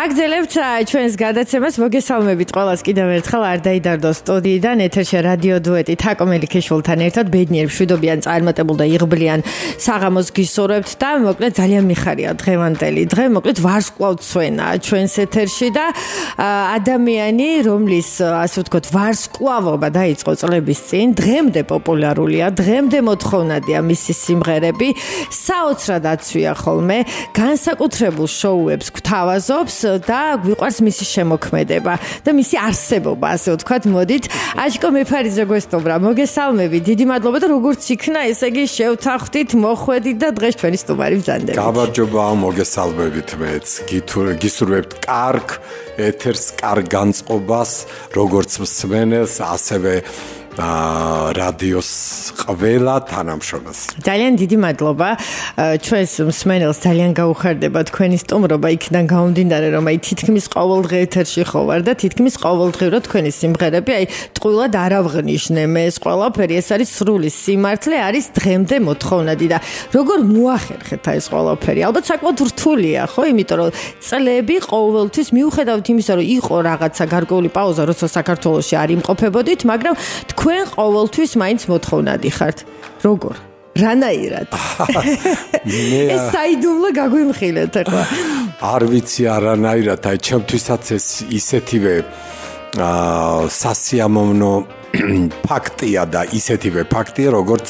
ვაგრძელებთ ჩვენს გადაცემას. მოგესალმებით ყველას კიდევ ერთხელ არ დაიდარდო სტუდიიდან. ეთერში რადიო დუეტი თაკომელი ქეშულთან ერთად ბედნიერ მშვიდობიან წარმატებულ და იღბლიან საღამოს გისურვებთ და მოკლედ ძალიან მიხარია დღევანდელი დღე. მოკლედ ვარსკვლავ ცვენა ჩვენს ეთერში და ადამიანი, რომლის ასე ვთქვათ ვარსკვლავობა დაიწყო წლების წინ, დღემდე პოპულარულია, დღემდე მოთხოვნადია მისი სიმღერები, საოცრად აცვია ხოლმე, განსაკუთრებულ შოუებს გვთავაზობს და გვიყვარს მისი შემოქმედება და მისი არსებობა, ასე ვთქვათ. მოდით, Achiko Meparidze გვესტუმრა. მოგესალმებით. დიდი მადლობა და როგორც იქნა, ესე იგი შევთანხმდით, მოხვედით და დღეს ჩვენი სტუმარი ვზანდებით. გამარჯობა, მოგესალმებით მეც. გისურვებთ კარგ ეთერს, კარგ განწყობას, როგორც მსმენელს, ასევე რადიოს ყველა თანამშრომელს. ძალიან დიდი მადლობა. ჩვენს მსმენელს ძალიან გაუხარდება თქვენი სტუმრობა იქიდან გამომდინარე, რომ აი თითქმის ყოველდღე ეთერში ხო ვარ და თითქმის ყოველდღიურად თქვენი სიმღერები აი ტყუილად არ ავღნიშნე მე ეს ყველაფერი. ეს არის სრული სიმართლე, არის დღემდე მოთხოვნადი და როგორ მოახერხეთ აი ეს ყველაფერი? ალბათ საკმაოდ რთულია, ხო? იმიტომ რომ წლები ყოველთვის მიუხედავთ იმისა, რომ იყო რაღაცა გარკვეული პაუზა, როცა საქართველოში არ იმყოფებოდით, მაგრამ თქვენ ყოველთვის მაინც მოთხოვნადი ხართ. როგორ? რანაირად? ეს საიდუმლო გაგვიმხილეთ ახლა. არ ვიცი არანაირად, აი ჩემთვისაც ეს ისეთივე სასიამოვნო ფაქტია და ისეთივე ფაქტია, როგორც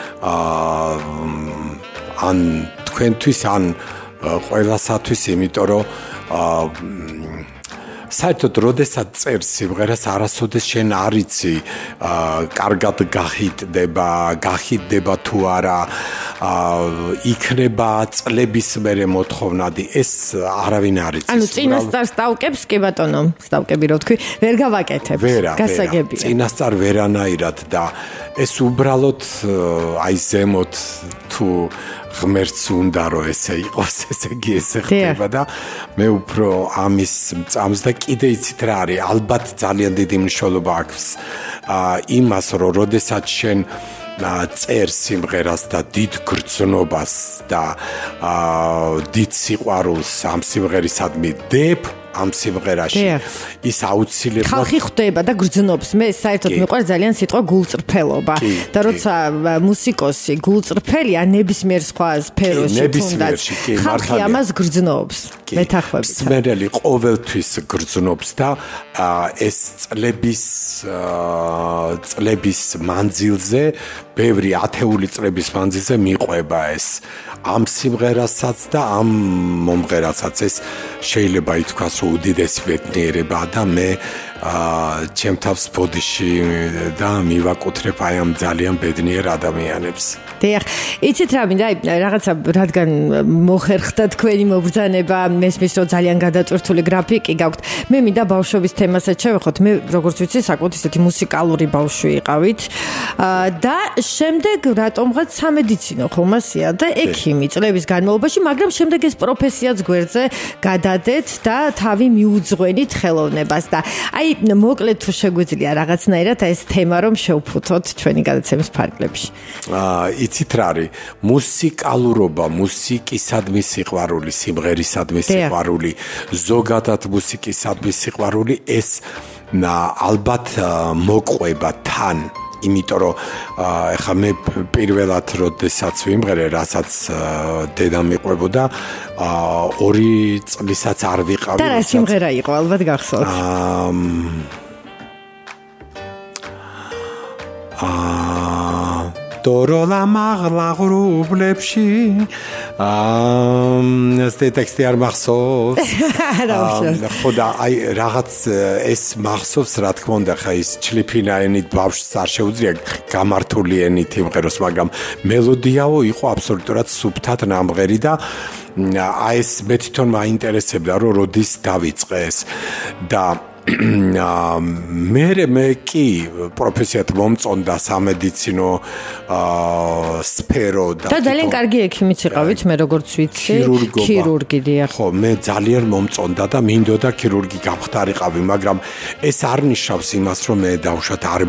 ან თქვენთვის, ან ყველასათვის, იმიტომ რომ საერთოდ როდესაც წერს სიმღერას არასოდეს შენ არ იცი კარგად გახიდდება თუ არა, იქნება წლების მერე მოთხოვნადი, ეს არავინ არ იცის. ანუ წინასწარ სტავკებს კი ბატონო, სტავკები რო თქვი, ვერ გავაკეთებ. გასაგებია. წინასწარ ვერანაირად და ეს უბრალოდ აი ზემოთ თუ ღმერთს უნდა რომ ესე იყოს, ესე იგი ესე ხდება და მე უფრო ამის მწამს და კიდე იცით რა არის, ალბათ ძალიან დიდი მნიშვნელობა აქვს იმას, რომ როდესაც შენ წერს სიმღერას და დიდ გრძნობას და დიდ სიყვარულს ამ სიმღერისადმი დებ ამ სიმღერაში, ის აუცილებლად ხალხი ხვდება და გრძნობს. მე საერთოდ მიყვარს ძალიან სიტყვა გულწრფელობა და როცა მუსიკოსი გულწრფელია ნებისმიერ სხვა სფეროში თუნდაც ხალხი ამას გრძნობს. მეთახვებით. მსმენელი ყოველთვის გრძნობს და ეს წლების მანძილზე, ბევრი ათეული წლების მანძილზე მიყვება ეს ამ სიმღერასაც და ამ მომღერალსაც. ეს შეიძლება ითქვას, რომ უდიდესი ბედნიერება და მე ჩემ თავს ბოდიში და მივაკუთრებ აი ამ ძალიან ბედნიერ ადამიანებს. დიახ, იცით რა მინდა, რაღაცა რადგან მოხერხდა თქვენი მობრძანება, მესმის რომ ძალიან გადატვირთული გრაფიკი გაქვთ. მე მინდა ბავშვობის თემასაც შევეხოთ. მე როგორც ვიცი, საკუთარ ისეთი მუსიკალური ბავშვი იყავით და შემდეგ რატომღაც სამედიცინო ხომასია და ექიმი წლების განმავლობაში, მაგრამ შემდეგ ეს პროფესიაც გვერდზე გადადეთ და თავი მიუძღვენით ხელოვნებას და აი მოკლედ თუ შეგვიძლია რაღაცნაირად ეს თემა რომ შევფუთოთ ჩვენი გადაცემის ფარგლებში. იცით რა არის? მუსიკალურობა, მუსიკისადმი სიყვარული, სიმღერისადმი სიყვარული, ზოგადად მუსიკისადმი სიყვარული, ეს ალბათ მოყვება თან. იმიტომ რომ ეხა მე პირველად როდესაც ვიმღერე, რასაც დედა მიყვებოდა, 2 წლისაც არ ვიყავი. და რა სიმღერა იყო, ალბათ გახსოვთ? დოროლა მაღლა ღრუბლებში ეს ტექსტი არ მახსოვს. ხო და აი რაღაც ეს მახსოვს, რა თქმა უნდა, ხა ის ჩლიფინაენით ბავშვს არ შეუძლია გამართული ენით იმღეროს, მაგრამ მელოდიაო იყო აბსოლუტურად სუფთად ნამღერი და აი ეს მე თვითონ მაინტერესებდა, რომ როდის დავიწყე ეს და მე კი პროფესიად მომწონდა სამედიცინო სფერო და ძალიან კარგი ექიმიც იყავით, მე როგორც ვიცი, ქირურგი დიახ. ხო, მე ძალიან მომწონდა და მინდოდა ქირურგი გამხდარიყავი, მაგრამ ეს არ ნიშნავს იმას, რომ მე დავუშვათ არ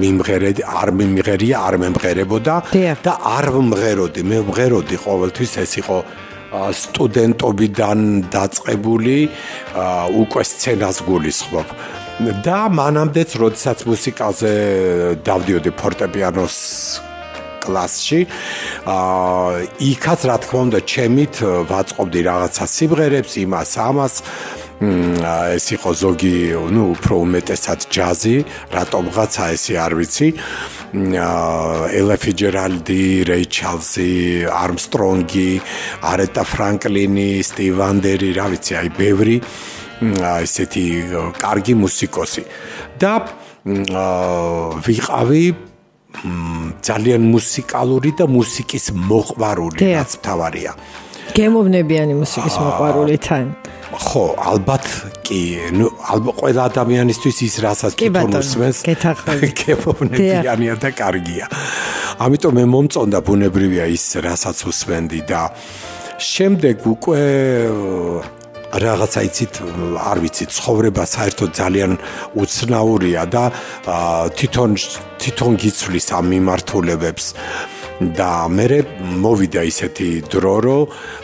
მიმღერია, არ მემღერებოდა და არ ვმღეროდი, მე ვმღეროდი ყოველთვის. ეს იყო სტუდენტობიდან დაწყებული უკვე სცენას გულისხმობ. და მანამდეც, როდესაც მუსიკაზე დავდიოდი ფორტეპიანოს კლასში, იქაც რა თქმა უნდა ჩემით ვაწყობდი რაღაცა სიმღერებს, იმას, ამას. ეს იყო ზოგი, უფრო უმეტესად ჯაზი, რატომღაცა ესე არ ვიცი. ელა ფიჯერალდი, რეი ჩარლზი, არმსტრონგი, არეთა ფრანკლინი, სტივ ვანდერი, რა ვიცი, აი ბევრი ესეთი კარგი მუსიკოსი. და ვიყავი ძალიან მუსიკალური და მუსიკის მოყვარული, რაც მთავარია. გემოვნებიანი მუსიკის მოყვარული თან. ხო, ალბათ კი, ალბათ ყველა ადამიანისთვის ის რასაც თვითონ უსმენს, გემოვნებიანია და კარგია. ამიტომ მე მომწონდა ბუნებრივია ის რასაც უსმენდი და შემდეგ უკვე რაღაცა იცით, არ ვიცი, ცხოვრება საერთოდ ძალიან უცნაურია და თვითონ გიცვლის ამ მიმართულებებს. და მე მოვიდა ისეთი დრო, რომ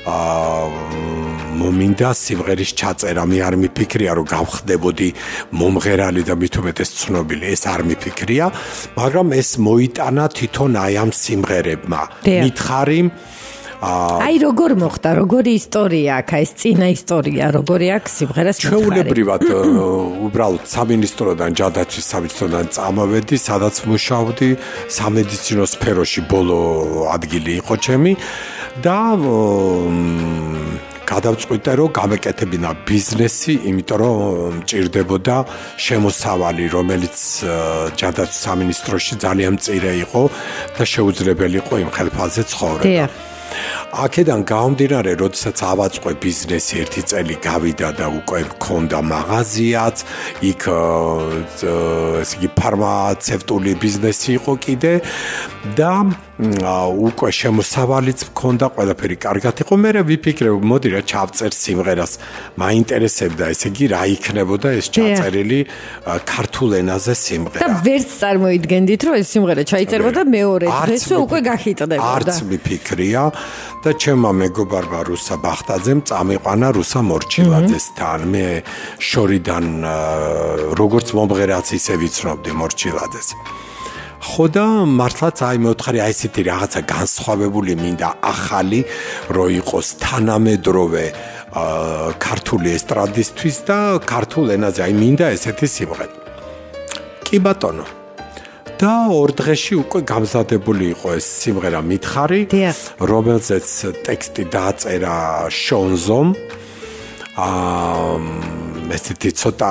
მომინდა სიმღერის ჩაწერა. მე არ მიფიქრია, რომ გავხდებოდი მომღერალი და მით უმეტეს ცნობილი, ეს არ მიფიქრია, მაგრამ ეს მოიტანა თვითონ აი ამ სიმღერებმა. მითხარი აი როგორ მოხდა, როგორი ისტორია აქ, ეს წინა ისტორია, როგორი აქ სიმღერას მითხარი. ჩვეულებრივად უბრალოდ სამინისტროდან, ჯადაცვის სამინისტროდან წამოვედი, სადაც მუშაობდი, სამედიცინო სფეროში ბოლო ადგილი იყო ჩემი და გადავწყვიტე, რომ გამეკეთებინა ბიზნესი, იმიტომ რომ მჭირდებოდა შემოსავალი, რომელიც ჯადაცვის სამინისტროში ძალიან მწირე იყო და შეუძლებელი იყო იმ ხელფასზე ცხოვრება. აქედან გამომდინარე, როდესაც ავაწყე ბიზნესი, ერთი წელი გავიდა და უკვე მქონდა მაღაზიაც, იქ ესე იგი ფარმაცევტული ბიზნესი იყო კიდე და უკვე შემოსავალიც მქონდა, ყველაფერი კარგად იყო. მე ვიფიქრე, მოდი რა ჩავწერ სიმღერას, მაინტერესებდა, ესე იგი რა იქნებოდა ეს ჩაწერილი ქართულ ენაზე სიმღერა. და ვერც წარმოიდგენდით, რომ ეს სიმღერა ჩაიწერბოდა მეორე დღესვე უკვე გახიტდებოდა. არც მიფიქრია და ჩემმა მეგობარმა რუსა ბახტაძემ წამიყვანა რუსა მორჩილაძესთან. მე შორიდან როგორც მომღერაც ისე ვიცნობდი მორჩილაძეს. ხო და მართლაც აი მეოთხარი აი ესეთი რაღაცა განსხვავებული მინდა, ახალი რო იყოს თანამედროვე ქართული ესტრადისთვის და ქართულ ენაზე აი მინდა ესეთი სიმღერა. კი ბატონო. და ორ დღეში უკვე გამზადებული იყო ეს სიმღერა მითხარი, რომელზეც ტექსტი დააწერა შონზომ. ესეთი ცოტა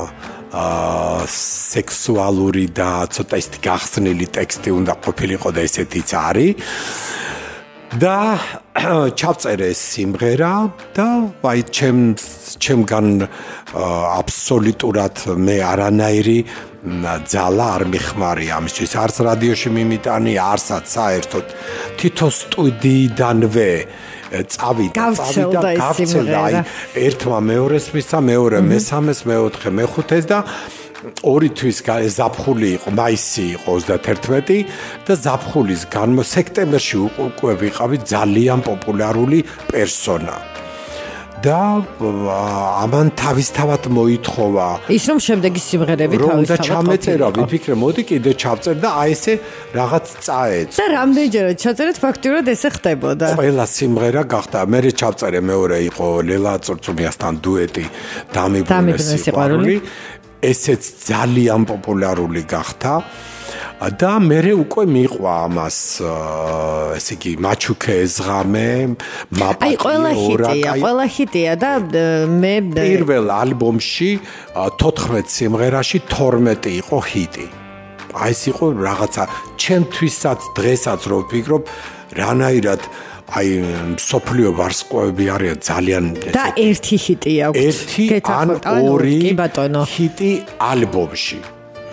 სექსუალური და ცოტა ისეთი გახსნილი ტექსტი უნდა ყოფილიყო და ესეთიც არის. და ჩავწერე ეს სიმღერა და აი ჩემგან აბსოლუტურად მე არანაირი ძალა არ მიხმარია ამისთვის, არც რადიოში მიმიტანი, არცაც საერთოდ თვითონ სტუდიიდანვე წავიდა, გავცელდა, აი ერთმა მეორეს მისცა, მეორე მესამეს, მეოთხე, მეხუთეს და ორი თვის ზაფხული იყო, მაისი იყო 31 და ზაფხულის სექტემბერში უკვე ვიყავი ძალიან პოპულარული პერსონა. და ამან თავისთავად მოითხოვა ის რომ შემდეგი სიმღერები თავისთავად და ჩამეწერა, ვიფიქრე, მოდი კიდე ჩავწერ და აი ესე რაღაც წაეწ. და რამდენჯერად ჩაწერეთ, ფაქტიურად ესე ხდებოდა. ყველა სიმღერა გახდა. მე ჩავწერე, მეორე იყო ლელა წურწუმიასთან დუეტი დამიბნე სიყვარული. ესეც ძალიან პოპულარული გახდა. და მე უკვე მიყვა ამას, ესე იგი, მაჩუქე ზღამე, მაპატი ორაკა. ყველა ჰიტია და მე პირველ ალბომში 14 სიმღერაში 12 იყო ჰიტი. აი ეს იყო რაღაცა ჩემთვისაც დღესაც რო ვფიქრობ, რანაირად აი სოფლიო ვარსკვლავები არიან ძალიან და ერთი ჰიტი აქვს. ერთი ან ორი ჰიტი ალბომში.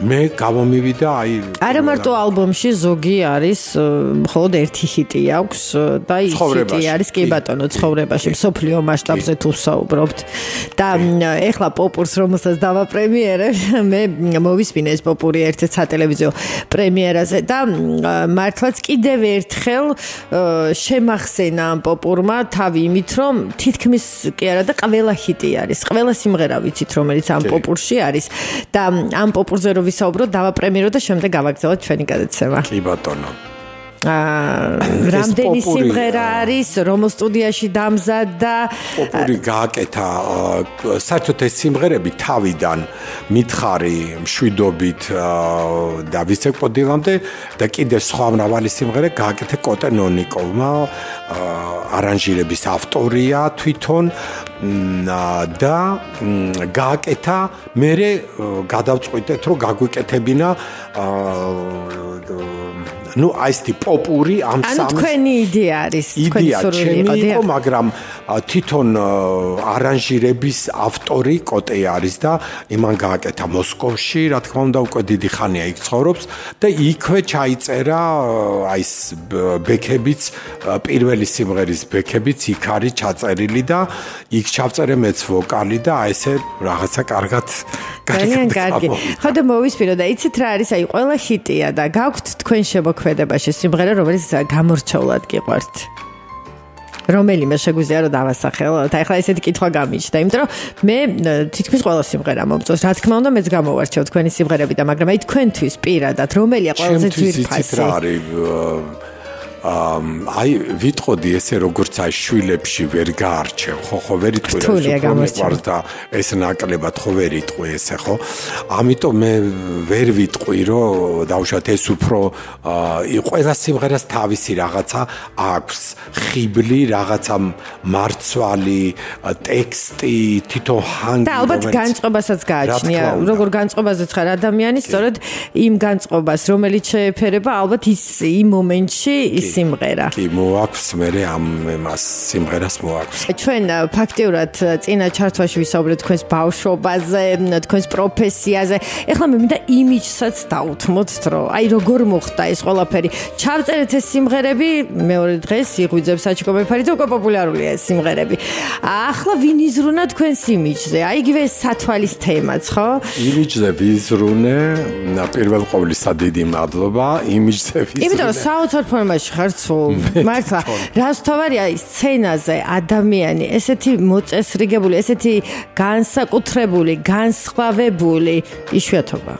მე გამომივიდა აი არა მარტო ალბომში ზოგი არის მხოლოდ ერთი ჰიტი აქვს და ის ჰიტი არის კი ბატონო ცხოვრებაში მსოფლიო მასშტაბზე თუ საუბრობთ და ეხლა პოპურს რომელსაც დავაპრემიერებ მე მოვისმინე ეს პოპური ერთ-ერთ სატელევიზიო პრემიერაზე და მართლაც კიდევ ერთხელ შემახსენა ამ პოპურმა თავი იმით რომ თითქმის კი არა და ყველა ჰიტი არის ყველა სიმღერა ვიცით რომელიც ამ პოპურში არის და ამ პოპურზე რომ ვისაუბროთ დავაპრემიერო და შემდეგ გავაგზავნოთ ჩვენი გადაცემა კი ბატონო რამდენი სიმღერა არის რომ სტუდიაში დამზადდა პოპური გააკეთა საერთოდ ეს სიმღერები თავიდან მითხარი მშვიდობით და ვისეკოდილამდე და კიდე სხვა მრავალი სიმღერა გააკეთა კოტენონიკოვმა არანჟირების ავტორია თვითონ და გააკეთა მერე გადავწყვიტეთ რომ გაგვიკეთებინა ну აისთი პოპური ამ სამს ანუ თქვენი იდეა არის თქვენი სურვილი იყო მაგრამ თვითონ არანჟირების ავტორი კოტე არის და იმან გააკეთა მოსკოვში რა თქმა უნდა უკვე დიდი ხანია იქ ცხოვრობს და იქვე ჩაიწერა აი ეს ბექებიც პირველი სიმღერის ბექებიც იქ არის ჩაწერილი და იქ ჩავწერე მეც ვოკალი და აი ესე რაღაცა კარგად კარგი ხო და მოვისმინო და იცით რა არის აი ყველა ჰიტია და გაქვთ თქვენ შემოქმედებაში სიმღერა რომელიც გამორჩეულად გიყვართ რომელიმე შეგვიძლია რომ დავასახელოთ აი ხლა ესეთი კითხვა გამიჩნდა იმიტომ რომ მე თითქმის ყველა სიმღერა მომწონს რა თქმა უნდა მეც გამოვარჩევ თქვენი სიმღერები და მაგრამ აი თქვენთვის პირადად რომელია ყველაზე ძვირფასი აი ვიტყოდი ესე როგორც აი შვილებში ვერ გაარჩევ ხო ვერ იტყვი და ეს ნაკლებად ხო ვერ იტყვი ესე ხო ამიტომ მე ვერ ვიტყვი რომ დავუშვათ ეს უფრო ყველა სიმღერას თავისი რაღაცა აქვს ხიბლი რაღაცა მარცვალი ტექსტი თვითონ ჰანგი და ალბათ განწყობასაც გააჩნია როგორ განწყობაზე ხარ ადამიანი სწორედ იმ განწყობას რომელიც შეეფერება ალბათ ის იმ მომენტში სიმღერა. კი, მოაქვს მე ამ სიმღერას მოაქვს. ჩვენ ფაქტიურად წინა ჩართვაში ვისაუბრეთ თქვენს ბავშვობაზე, თქვენს პროფესიაზე. ეხლა მე მინდა იმიჯსაც დაუთმოთ, რომ აი როგორ მოხდა ეს ყველაფერი. ჩავწერეთ ეს სიმღერები, მეორე დღეს იღვიძებს აჩიკო მეფარიძე უკვე პოპულარულია ეს სიმღერები. ახლა ვინ იზრუნა თქვენს იმიჯზე? აი იგივე სათვალის თემაც, ხო? იმიჯზე ვიზრუნე, პირველ ყოვლისა დიდი მადლობა, იმიჯზე ვიზრუნე. იმიტომ რომ საოცარ ფორმაში ხარ მართლა რას თავარია სცენაზე ადამიანი ესეთი მოწესრიგებული ესეთი განსაკუთრებული განსხვავებული იშვიათობა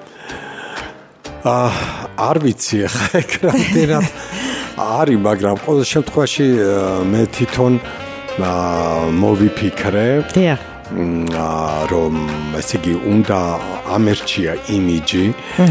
არ ვიცი ხა ეკრანად არის მაგრამ ყოველ შემთხვევაში მე თვითონ მოვიფიქრე რომ ესე იგი უნდა ამერჩია იმიჯი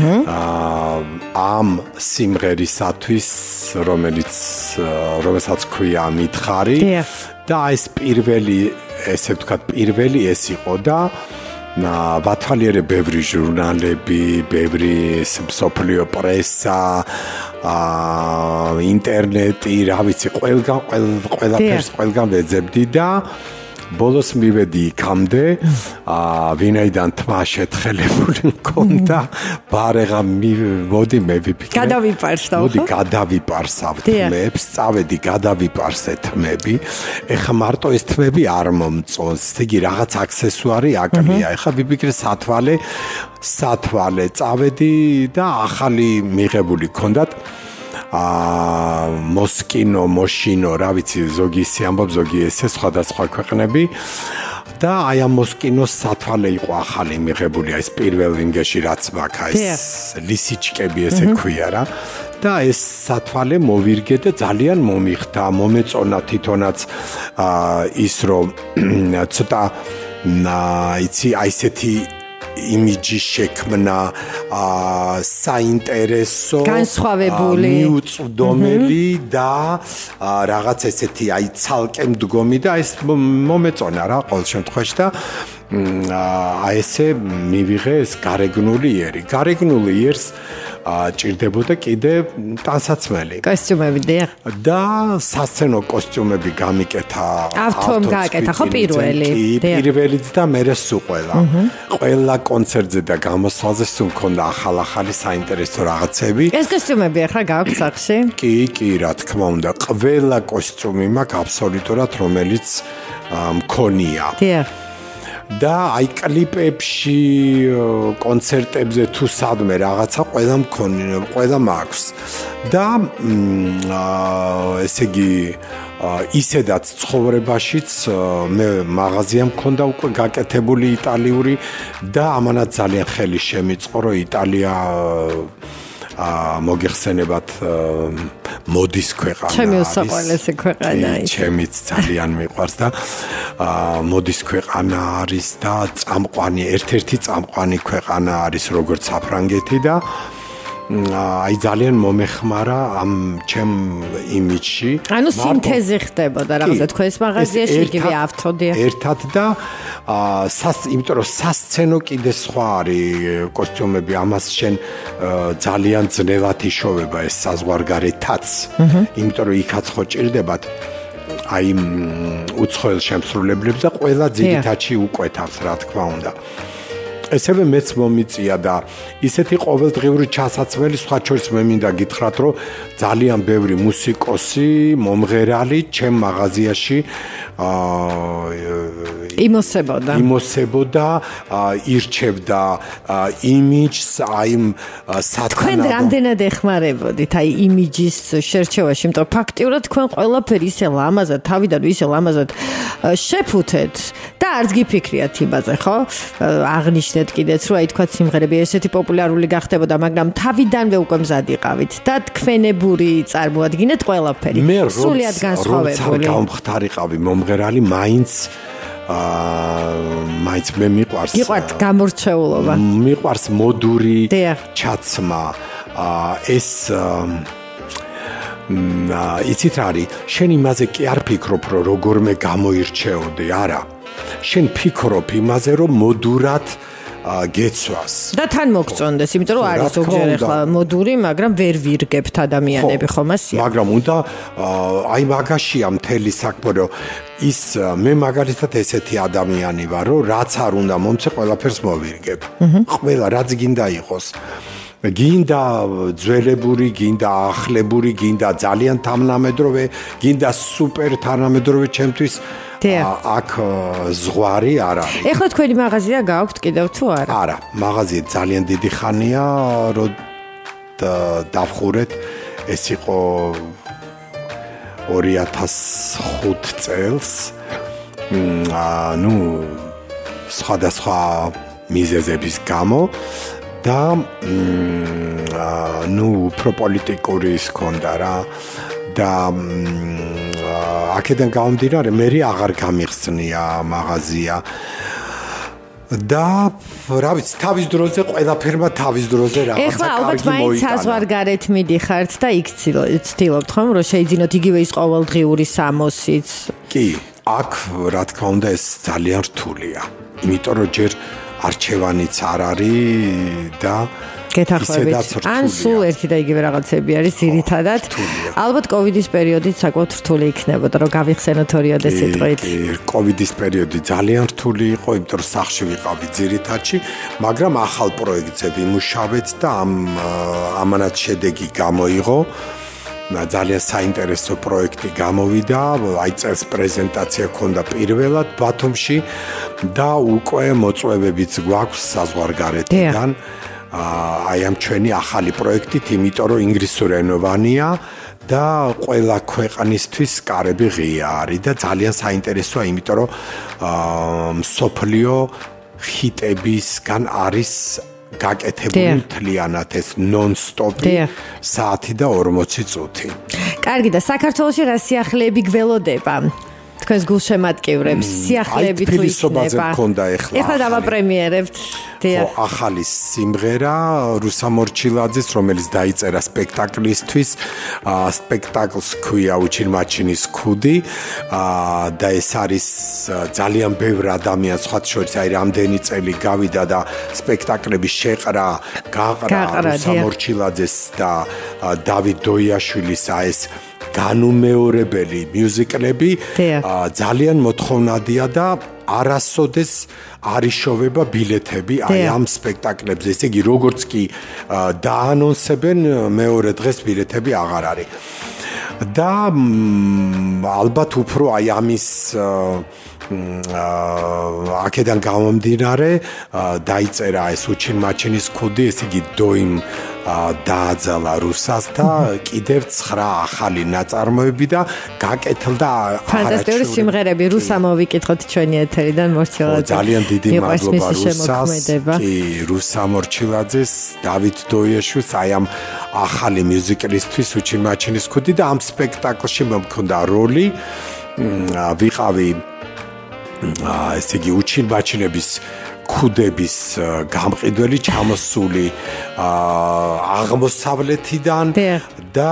ამ სიმღერისათვის რომელსაც ქვია მითხარი და ეს პირველი ესე ვთქვათ პირველი ეს იყო და ვათვალიერე ბევრი ჟურნალები, ბევრი მსოფლიო პრესა, ინტერნეტი, რა ვიცი, ყველაფერს ყველგან ვეძებდი და ბოლოს მივედი იქამდე, ვინაიდან თმა შეთხელებული მქონდა, ბარეღა მოდი მე ვიფიქრე. მოდი გადავიპარსავ თმებს, წავედი გადავიპარსე თმები. ეხა მარტო ეს თმები არ მომწონს. იგი რაღაც აქსესუარი აკლია. ეხა ვიფიქრე სათვალე წავედი და ახალი მიღებული ქონდათ. მოსკინო, რა ვიცი, ზოგი ისე ამბობ, ზოგი ესე სხვადასხვა ქვეყნები და აი ამ მოსკინოს სათვალე იყო ახალი მიღებული, ეს პირველ ინგეში რაც მაქვს, ეს ლისიჩკები ესე ქვია რა. და ეს სათვალე მოვირგე და ძალიან მომიხდა, მომეწონა თვითონაც ის რომ ცოტა იცი აი ესეთი იმიჯი შექმნა საინტერესო განსხვავებული მიუწვდომელი და რაღაც ესეთი აი ცალკე მდგომი და ეს მომეწონა რა ყოველ შემთხვევაში და აი ესე მივიღე ეს გარეგნული იერი. გარეგნული იერს ჭირდებოდა კიდე ტანსაცმელი. კოსტიუმები დიახ. და სასცენო კოსტიუმები გამიკეთა ავთომ გააკეთა ხო პირველი? პირველიც და მერე სულ ყველა კონცერტზე და გამოსვლაზე სულ მქონდა ახალი საინტერესო რაღაცები. ეს კოსტიუმები ახლა გააქვს სახში? კი, რა თქმა უნდა, ყველა კოსტიუმი მაქვს აბსოლუტურად, რომელიც მქონია. დიახ. და აი კლიპებში, კონცერტებზე თუ სადმე რაღაცა ყველა მაქვს. და ესე იგი ისედაც ცხოვრებაშიც მე მაღაზია მქონდა უკვე გაკეთებული იტალიური და ამანაც ძალიან ხელი შემიწყო, რომ იტალია მოგეხსენებათ მოდის ქვეყანა. ჩემი უსაყვარლესი ქვეყანა ის. ჩემიც ძალიან მიყვარს და მოდის ქვეყანა არის და წამყვანი, ერთ-ერთი წამყვანი ქვეყანა არის როგორც საფრანგეთი და აი ძალიან მომეხმარა ამ ჩემ იმიჯში. ანუ სინთეზი ხდებოდა რაღაცა თქვენს მაღაზიაში იგივე ავთოდია. ერთად და იმიტომ რომ სასცენო კიდე სხვა არის კოსტიუმები, ამას შენ ძალიან ძნელად იშოვება ეს საზღვარგარეთაც. იმიტომ რომ იქაც ხო ჭირდებათ აი უცხოელ შემსრულებლებს და ყველა ძირითადში უკვეთავს რა თქმა უნდა. ესევე მეც მომიწია და ისეთი ყოველდღიური ჩასაცმელი სხვა შორის მე მინდა გითხრათ რომ ძალიან ბევრი მუსიკოსი, მომღერალი ჩემ მაღაზიაში იმოსებოდა, ირჩევდა იმიჯს, აი თქვენ რამდენად ეხმარებოდით აი იმიჯის შერჩევაში, იმიტომ რომ ფაქტიურად თქვენ ყველაფერი ისე ლამაზად, თავიდან ისე ლამაზად შეფუთეთ და არც გიფიქრიათ იმაზე, ხო? აღნიშნეთ კიდეც, რომ აი თქვა სიმღერები ესეთი პოპულარული გახდებოდა, მაგრამ თავიდანვე უკვე მზად იყავით და თქვენებური წარმოადგენთ ყველაფერი. სულიად განსხვავებული. როცა გამხდარიყავი მომღერალი, მაინც მე მიყვარს. გიყვართ გამორჩეულობა. მიყვარს მოდური ჩაცმა. ეს იცით რა არის? შენ იმაზე კი არ ფიქრობ, რომ როგორმე გამოირჩეოდე, არა. შენ ფიქრობ იმაზე, რომ მოდურად გეცვას. და თან მოგწონდეს, იმიტომ რომ არის ზოგჯერ ახლა მოდური, მაგრამ ვერ ვირგებთ ადამიანები ხომ ასია. მაგრამ უნდა აი მაგაშია მთელი საქმე, რომ ის მე მაგალითად ესეთი ადამიანი ვარ, რომ რაც არ უნდა მომცე, ყველაფერს მოვირგებ. ყველა რაც გინდა იყოს. გინდა ძველებური, გინდა ახლებური, გინდა ძალიან თანამედროვე, გინდა სუპერ თანამედროვე ჩემთვის აქ ზღვარი არ არის. ეხლა თქვენი მაღაზია გააქვთ კიდევ თუ არა? არა, მაღაზია ძალიან დიდი ხანია, რომ დავხურეთ. ეს იყო 2005 წელს. სხვადასხვა მიზეზების გამო და უფრო პოლიტიკური ის ქონდა რა და აქედან გამომდინარე მე აღარ გამიხსნია მაღაზია და რა ვიცი თავის დროზე ყველაფერმა თავის დროზე რაღაცა ეხლა ალბათ მაინც საზღვარგარეთ მიდიხართ და იქ ცდილობთ ხომ რომ შეიძინოთ იგივე ის ყოველდღიური სამოსიც კი აქ რა თქმა უნდა ეს ძალიან რთულია იმიტომ რომ ჯერ არჩევანიც არ არის და გეთახმებით. ან სულ ერთი და იგივე რაღაცები არის ძირითადად. ალბათ კოვიდის პერიოდით საკმაოდ რთული იქნებოდა, რომ გავიხსენოთ ორიოდე სიტყვით. კოვიდის პერიოდი ძალიან რთული იყო, იმიტომ რომ სახლში ვიყავი ძირითადში, მაგრამ ახალ პროექტზე ვიმუშავეთ და ამანაც შედეგი გამოიღო. ძალიან საინტერესო პროექტი გამოვიდა, აი წელს პრეზენტაცია ქონდა პირველად ბათუმში და უკვე მოწვევებიც გვაქვს საზღვარგარეთიდან. აი ამ ჩვენი ახალი პროექტით, იმიტომ რომ ინგლისურენოვანია და ყველა ქვეყნისთვის კარები ღია არის და ძალიან საინტერესოა, იმიტომ რომ მსოფლიო ჰიტებისგან არის გაკეთებული მთლიანად ეს ნონ-სტოპი საათი და 40 წუთი. კარგი და საქართველოში რა სიახლეები გველოდება? თქვენს გულშემატკივრებს, სიახლეებით თუ იქნება. ეხლა დავაპრემიერებთ. ხო, ახალი სიმღერა რუსამორჩილაძის, რომელიც დაიწერა სპექტაკლისთვის. სპექტაკლს ქვია უჩინმაჩინის ქუდი და ეს არის ძალიან ბევრ ადამიანს სხვა შორის აი რამდენი წელი გავიდა და სპექტაკლების შეყრა გაყრა რუსამორჩილაძეს და დავით დოიაშვილის ეს განუმეორებელი მიუზიკლები ძალიან მოთხოვნადია და არასოდეს არ იშოვება ბილეთები აი ამ სპექტაკლებზე. ესე იგი როგორც კი დაანონსებენ მეორე დღეს ბილეთები აღარ არის. და ალბათ უფრო აი ამის აქედან გამომდინარე დაიწერა ეს უჩინმაჩინის ქუდი, ესე იგი დოიმ დააძალა რუსას და კიდევ 9 ახალი ნაწარმოები და გაკეთდა ფანტასტიკური სიმღერები რუსა მოვიკითხოთ ჩვენი ეთერიდან მორჩილაძე. ძალიან დიდი მადლობა რუსას, კი რუსა მორჩილაძეს, დავით დოიაშვილს აი ამ ახალი მიუზიკლისთვის უჩინმაჩინის ქუდი და ამ სპექტაკლში მომქონდა როლი ვიყავი ესე იგი უჩინმაჩინების ქუდების გამყიდველი ჩამოსული აღმოსავლეთიდან და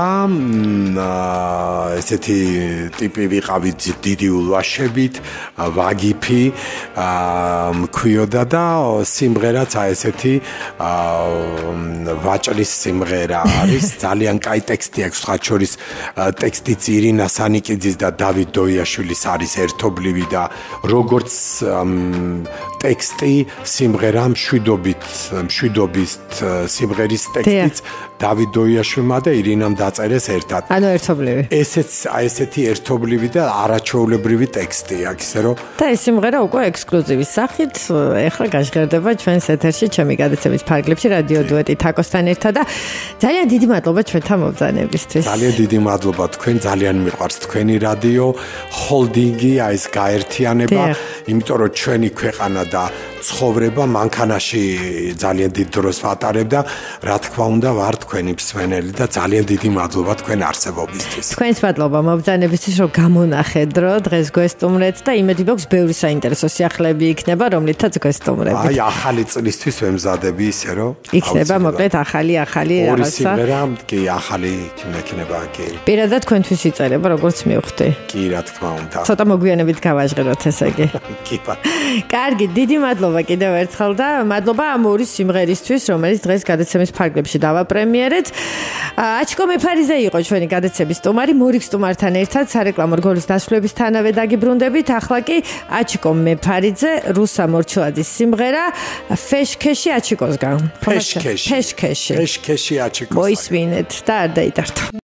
ესეთი ტიპი ვიყავით დიდი ულვაშებით ვაგიფი მქვიოდა და სიმღერაც ესეთი ვაჭრის სიმღერა არის ძალიან კაი ტექსტი აქვს სხვა შორის ტექსტიც ირინა სანიკიძის და დავით დოიაშვილის არის ერთობლივი და როგორც ტექსტი სიმღერა მშვიდობის სიმღერის ტექსტიც დავით დოიაშვილმა და ირინამ დაწერეს ერთად. ანუ ერთობლივი. ესეთი ერთობლივი და არაჩვეულებრივი ტექსტი აქვს, ისე რომ და ეს სიმღერა უკვე ექსკლუზივის სახით ეხლა გაჟღერდება ჩვენს ეთერში, ჩემი გადაცემის ფარგლებში რადიო დუეტი თაკოსთან ერთად და ძალიან დიდი მადლობა ჩვენთან მობრძანებისთვის. ძალიან დიდი მადლობა თქვენ, ძალიან მიყვარს თქვენი რადიო, ჰოლდინგი, ეს გაერთიანება, იმიტომ რომ ჩვენი ქვეყანა და ცხოვრება მანქანაში ძალიან დიდ დროს ვატარებ და რა თქმა უნდა ვარ თქვენი მსმენელი და ძალიან დიდი მადლობა თქვენ არსებობისთვის. თქვენს მადლობა მობრძანებისთვის რომ გამონახეთ დრო დღეს გვესტუმრეთ და იმედი მაქვს ბევრი საინტერესო სიახლეები იქნება რომლითაც გვესტუმრებით. აი ახალი წლისთვის ვემზადები ისე რომ იქნება მოკლედ ახალი რაღაცა. ორი სიმღერა კი ახალი იქნება კი. პირადად თქვენთვის იწერება როგორც მივხვდი. კი რა თქმა უნდა. ცოტა მოგვიანებით გავაჟღეროთ ესე იგი. კი. კარგი, დიდი მადლობა კიდევ ერთხელ და მადლობა ამ ორი სიმღერისთვის, რომელიც დღეს გადაცემის ფარგლებში დავაპრემიერეთ. აჩიკო მეფარიძე იყო ჩვენი გადაცემის სტუმარი, მორიგ სტუმართან ერთად სარეკლამო რგოლის დასრულებისთანავე დაგიბრუნდებით. ახლა კი აჩიკო მეფარიძე, რუსა მორჩილაძის სიმღერა ფეშქეში აჩიკოსგან. ფეშქეში აჩიკოს. მოისმინეთ და არ დაიდარდო.